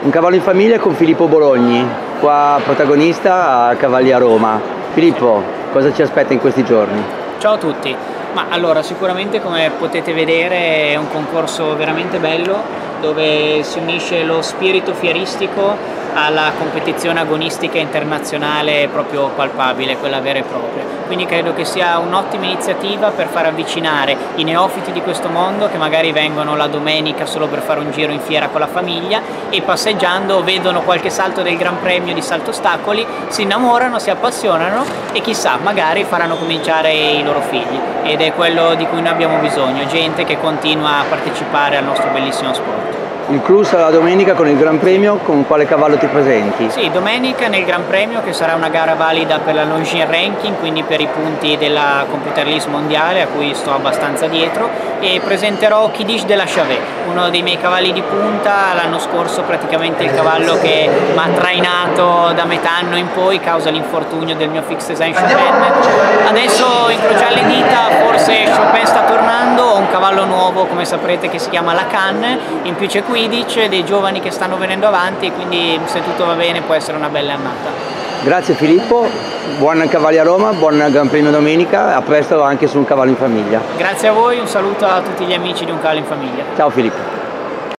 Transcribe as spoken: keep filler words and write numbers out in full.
Un cavallo in famiglia con Filippo Bologni, qua protagonista a Cavalli a Roma. Filippo, cosa ci aspetta in questi giorni? Ciao a tutti, ma allora sicuramente come potete vedere è un concorso veramente bello dove si unisce lo spirito fieristico alla competizione agonistica internazionale proprio palpabile, quella vera e propria. Quindi credo che sia un'ottima iniziativa per far avvicinare i neofiti di questo mondo che magari vengono la domenica solo per fare un giro in fiera con la famiglia e passeggiando vedono qualche salto del Gran Premio di salto ostacoli, si innamorano, si appassionano e chissà, magari faranno cominciare i loro figli, ed è quello di cui noi abbiamo bisogno, gente che continua a partecipare al nostro bellissimo sport. Il clou sarà domenica con il Gran Premio, con quale cavallo ti presenti? Sì, domenica nel Gran Premio, che sarà una gara valida per la Longines Ranking, quindi per i punti della Computer List mondiale a cui sto abbastanza dietro, e presenterò Kiddish de la Chavet, uno dei miei cavalli di punta, l'anno scorso praticamente il cavallo che mi ha trainato da metà anno in poi causa l'infortunio del mio Fixed Design Chopin. Adesso incrociare le dita, forse Chopin sta tornando, ho un cavallo nuovo come saprete che si chiama la Cannes, in più c'è Quidditch, dei giovani che stanno venendo avanti, quindi se tutto va bene può essere una bella annata. Grazie Filippo, buon Cavalli a Roma, buon Gran Premio domenica, a presto anche su Un Cavallo in Famiglia. Grazie a voi, un saluto a tutti gli amici di Un Cavallo in Famiglia. Ciao Filippo.